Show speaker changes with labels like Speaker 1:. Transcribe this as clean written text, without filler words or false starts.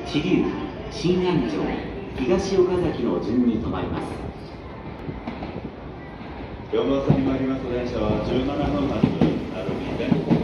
Speaker 1: 支流、新安城、東岡崎の順に停まります。
Speaker 2: 4号線に参ります電車は17分発なる便です。